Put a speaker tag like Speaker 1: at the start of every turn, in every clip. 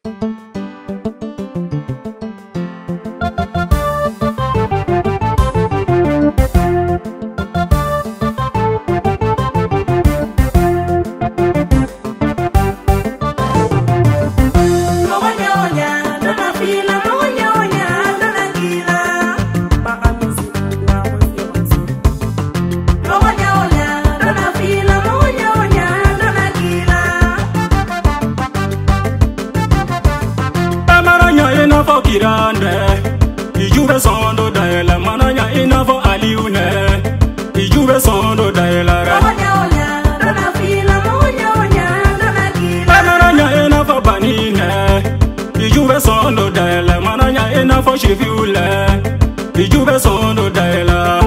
Speaker 1: Kirande, Ijube sondo daela mananya inavo aliune. Ijube sondo daela ra.
Speaker 2: Dona fila monya, dona kila.
Speaker 1: Mananya inavo banine. Ijube sondo daela mananya inavo shiviule. Ijube sondo daela.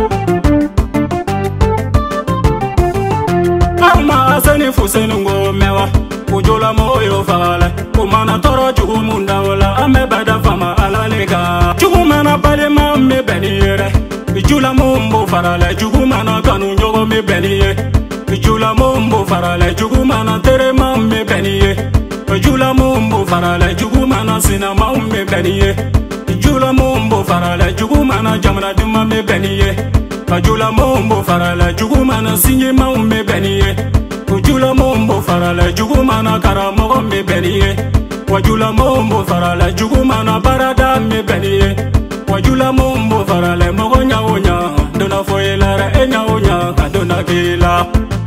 Speaker 1: Ama asani fusenungo mewa. Ujola moyo fala, kumana toro chugumunda wala amebada fama alalega. Chugumana pale mamme benire, ijula mumbo farale chugumana kanu nyogo me beniye. Ijula mumbo farale chugumana tere mamme beniye. Ijula mumbo farale chugumana sina mamme beniye. Ijula mumbo farale chugumana jamana duma me beniye. Ijula mumbo farale chugumana sinye mamme beniye. Wajula mombo farala jugumana karamogo me beniye. Wajula mombo farala jugumana barada me beniye. Wajula mombo farala mogo nyaonya. Dona foyelara e nyaonya kadona kila.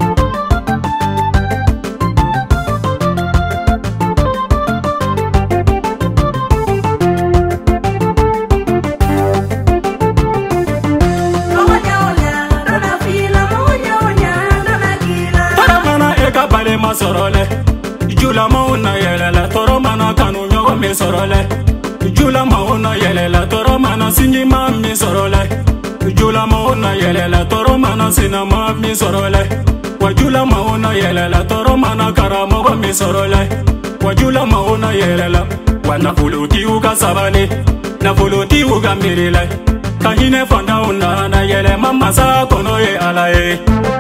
Speaker 1: Sorole, Jula mauna yelela toro mana kanu nyogo me sorole. Jula mauna yelela toro mana sinji mami sorole. Jula mauna yelela toro mana sina mami sorole. Wajula mauna yelela toro mana karamogo me sorole. Wajula mauna yelela wana fuluti uga sabale, na fuluti uga mirile. Kahine fanda una na yele mama sa kono ye alae.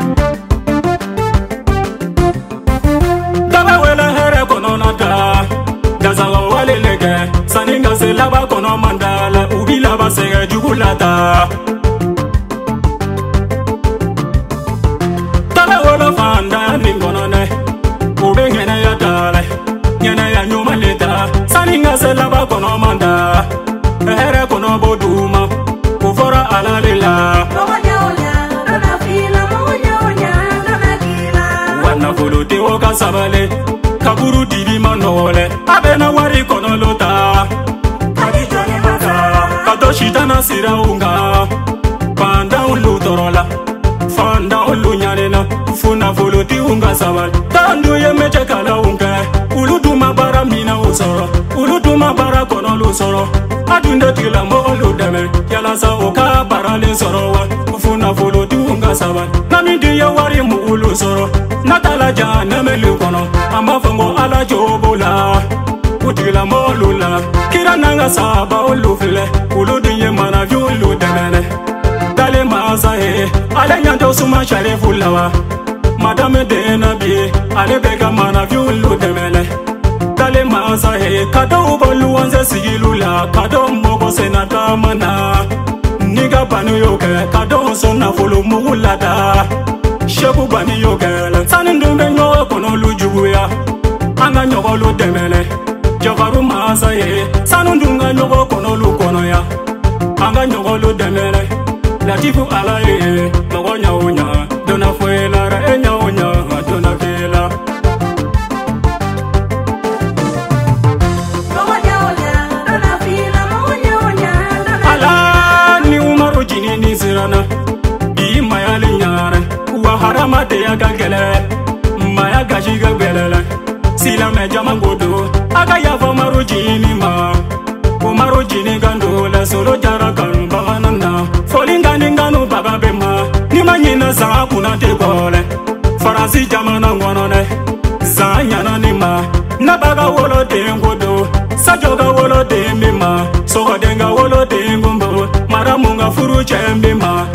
Speaker 1: Gazawa wale lege, saninga se laba kono mandala, ubi laba sege jugulata. Tala wala fanda ningonone, ube ngene ya tale, ngene ya nyuma leta. Saninga se laba kono manda, ehere kono boduma, ufora ala lila.
Speaker 2: Dona fila monya, dona kila.
Speaker 1: Wana fuluti woka sabale, kaburu divi manole, abena wari kono lota.
Speaker 2: Kadijone mata,
Speaker 1: kato shitana sira unga. Panda ulu torola, fanda ulu nyanena, funa fuluti unga sabal. Tandu ye meche kala unga, ulutuma bara mina usoro, ulutuma bara kono lusoro. Adunde tila mo ulu deme, yala sa oka bara le sorowa, funa fuluti unga sabal. Namindi ya wari mu ulu soro. Natala jana melu kono, ama fongo ala jobola. Utila molula, kira nanga saba ulufile. Uludinye mana vyulu demene. Dale maza he, ale nyanto suma share fulawa. Madame de nabi, ale bega mana vyulu demene. Dale maza he, kado ubolu wanze sigilula. Kado mogo senata mana. Niga banu yoke, kado sona fulu muulada. Shebu bani yogele, sanindumbe nyogo kono lujubuya. Anga nyogo lu demele, jogaru maasa ye. Sanundunga nyogo kono lu kono ya. Anga nyogo lu demele, latifu ala ye. Mogo nyaonya, dona fuela ra e nyaonya, dona kela.
Speaker 2: Dona fila monya, dona
Speaker 1: Ala ni umaru jini ni zirana, bi mayali nyare. Harama te ya gagele, maya gashi gabelele. Sila me jama godo, aga ya fa marujini ma. Umarujini gando la solo jara kan banana. Folinga ningano baba bema, ni manyina za kuna te gole. Farasi jamana ngwanone, za nyana ni ma. Na baga wolo te ngodo, sajoga wolo te mima. Soga denga wolo te ngumbo, maramunga furu chembe ma.